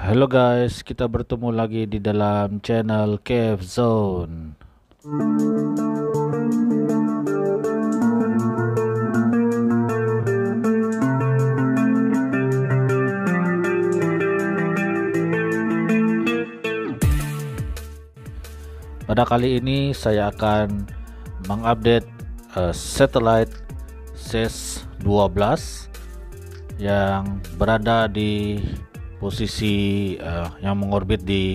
Halo guys, kita bertemu lagi di dalam channel Cave Zone. Pada kali ini saya akan mengupdate satellite SES-12 yang berada di posisi yang mengorbit di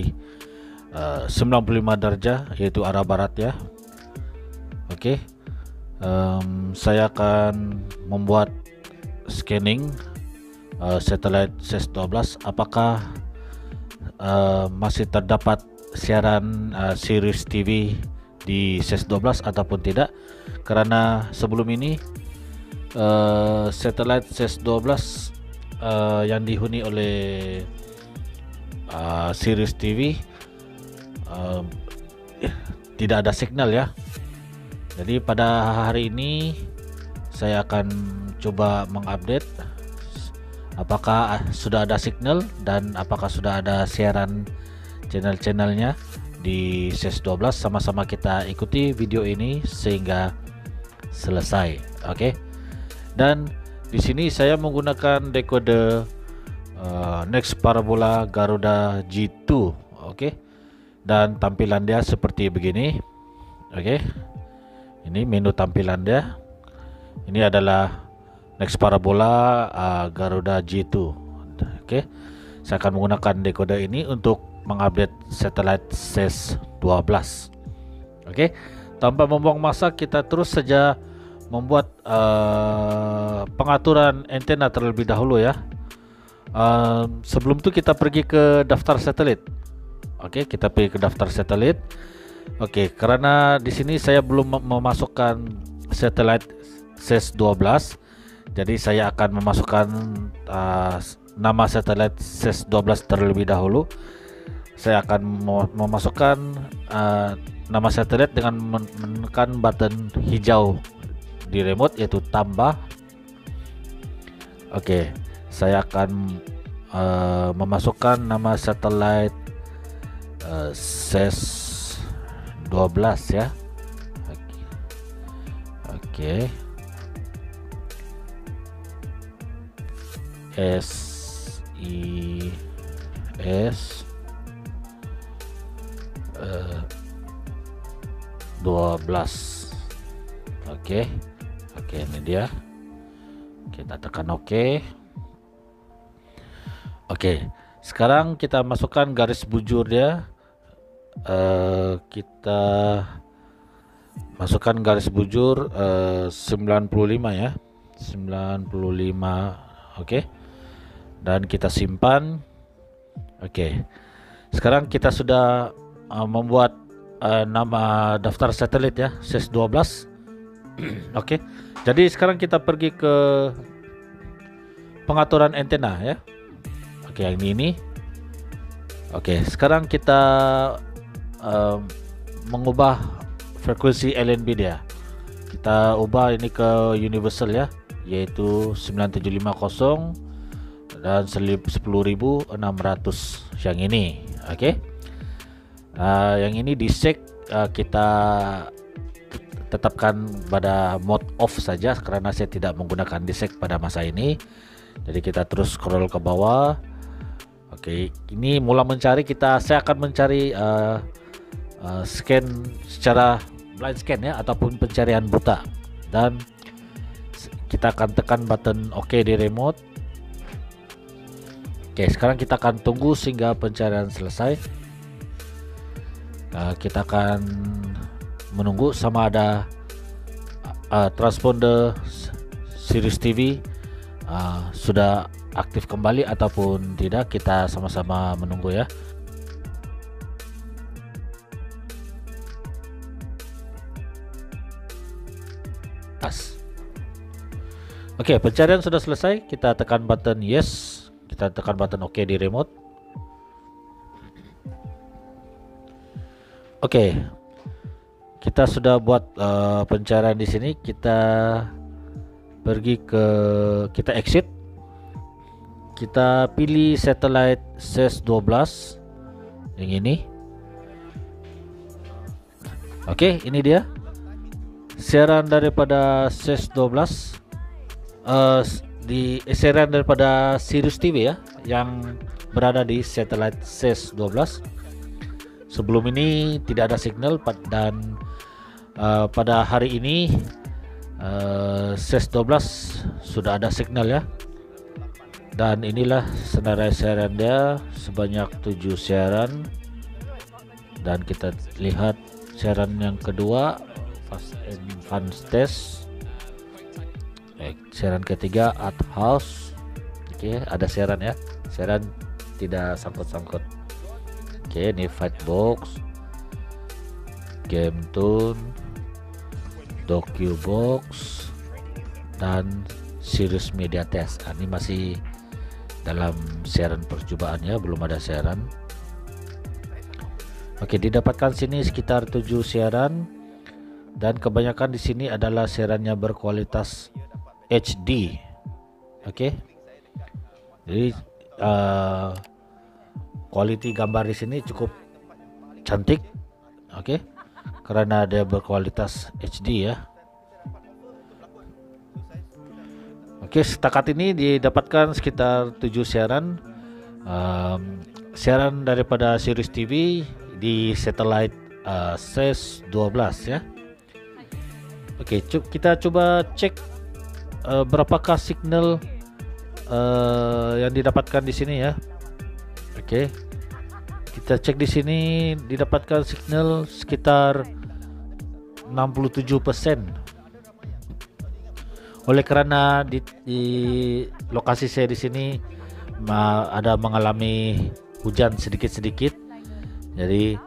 95 derajah, yaitu arah barat ya. Oke, saya akan membuat scanning satellite SES-12 apakah masih terdapat siaran series TV di SES-12 ataupun tidak, karena sebelum ini satellite SES-12 yang dihuni oleh series TV tidak ada signal ya. Jadi pada hari ini saya akan coba mengupdate apakah sudah ada signal dan apakah sudah ada siaran channel-channelnya di SES-12. Sama-sama kita ikuti video ini sehingga selesai. Oke. Dan di sini saya menggunakan decoder Next Parabola Garuda G2. Oke. Dan tampilan dia seperti begini. Oke. Ini menu tampilan dia. Ini adalah Next Parabola Garuda G2. Oke. Saya akan menggunakan decoder ini untuk mengupdate satellite SES-12. Oke. Tanpa membuang masa, kita terus saja membuat pengaturan antena terlebih dahulu ya. Sebelum itu kita pergi ke daftar satelit. Oke, kita pergi ke daftar satelit. Oke, karena di sini saya belum memasukkan satelit SES-12, jadi saya akan memasukkan nama satelit SES-12 terlebih dahulu. Saya akan memasukkan nama satelit dengan menekan button hijau di remote, yaitu tambah. Oke, saya akan memasukkan nama satelit SES-12 ya. Oke. SIS 12. Oke, ini dia. Kita tekan OK. Oke, sekarang kita masukkan garis bujur dia. Kita masukkan garis bujur 95 ya. 95. Oke. Dan kita simpan. Oke. Sekarang kita sudah membuat nama daftar satelit ya, SES-12. Oke. Jadi sekarang kita pergi ke pengaturan antena ya. Oke, yang ini. Oke, sekarang kita mengubah frekuensi LNB dia. Kita ubah ini ke universal ya, yaitu 9750 dan 10.600 yang ini. Oke. Yang ini di set kita tetapkan pada mode off saja karena saya tidak menggunakan desek pada masa ini. Jadi kita terus scroll ke bawah. Oke, ini mulai mencari, saya akan mencari scan secara blind scan ya, ataupun pencarian buta, dan kita akan tekan button OK di remote. Oke, sekarang kita akan tunggu sehingga pencarian selesai. Kita akan menunggu sama ada transponder series TV sudah aktif kembali ataupun tidak. Kita sama-sama menunggu ya. Oke, pencarian sudah selesai. Kita tekan button yes. Kita tekan button OK di remote. Oke, kita sudah buat pencarian di sini. Kita pergi ke, kita exit. kita pilih satellite SES 12 yang ini. Oke, ini dia siaran daripada SES 12, siaran daripada Sirius TV ya, yang berada di satellite SES 12. Sebelum ini tidak ada signal, dan pada hari ini SES 12 sudah ada signal ya. Dan inilah senarai siaran dia, sebanyak 7 siaran. Dan kita lihat siaran yang kedua, Fast and Fun Test. Siaran ketiga, Art House. Oke, ada siaran ya, siaran tidak sangkut-sangkut. Oke, ini Fight Box, Game Tune, Docu Box, dan Sirius Media Test. Ini masih dalam siaran percobaan ya, belum ada siaran. Oke, didapatkan sini sekitar 7 siaran, dan kebanyakan di sini adalah siarannya berkualitas HD. Oke, jadi quality gambar di sini cukup cantik. Oke, karena dia berkualitas HD ya. Oke, setakat ini didapatkan sekitar 7 siaran. Siaran daripada Sirius TV di satellite SES 12 ya. Oke, kita coba cek berapakah signal yang didapatkan di sini ya. Oke, kita cek di sini didapatkan signal sekitar 67%. Oleh karena di lokasi saya di sini ada mengalami hujan sedikit-sedikit, jadi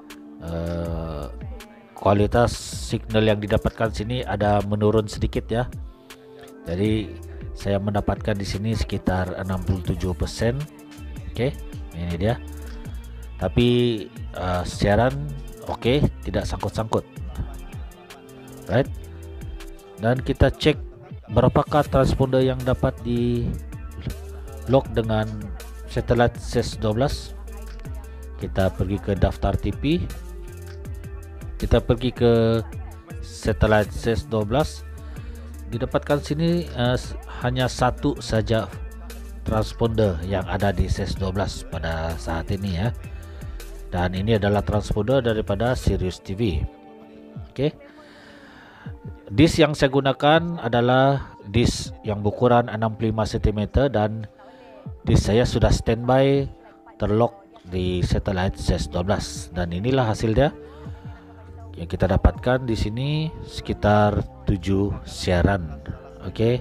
kualitas signal yang didapatkan sini ada menurun sedikit ya. Jadi saya mendapatkan di sini sekitar 67%. Oke, ini dia. Tapi siaran oke, tidak sangkut-sangkut. Right? Dan kita cek berapakah transponder yang dapat di lock dengan satellite SES 12. Kita pergi ke daftar TV, kita pergi ke satellite SES 12. Didapatkan sini hanya satu saja transponder yang ada di SES 12 pada saat ini ya, dan ini adalah transponder daripada Sirius TV. Oke, disk yang saya gunakan adalah disk yang berukuran 65 cm, dan disk saya sudah standby terlock di satellite SES 12, dan inilah hasilnya yang kita dapatkan di sini, sekitar 7 siaran. Oke.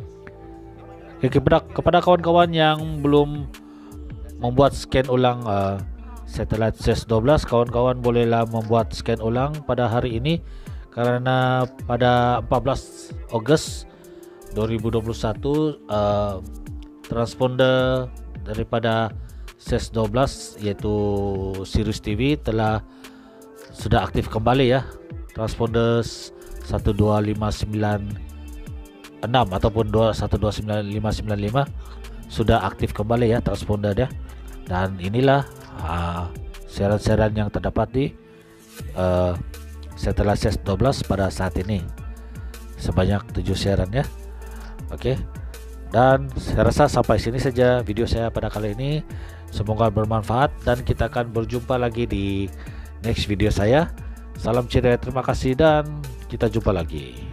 Kepada kawan-kawan yang belum membuat scan ulang satellite SES 12, kawan-kawan bolehlah membuat scan ulang pada hari ini, karena pada 14 Agustus 2021 transponder daripada SES 12 yaitu Sirius TV sudah aktif kembali ya. Transponder 12596 ataupun 129.595 sudah aktif kembali ya transpondernya. Dan inilah siaran-siaran yang terdapat di setelah SES 12 pada saat ini, sebanyak 7 siaran ya. Oke, dan saya rasa sampai sini saja video saya pada kali ini. Semoga bermanfaat, dan kita akan berjumpa lagi di next video saya. Salam ceria, terima kasih, dan kita jumpa lagi.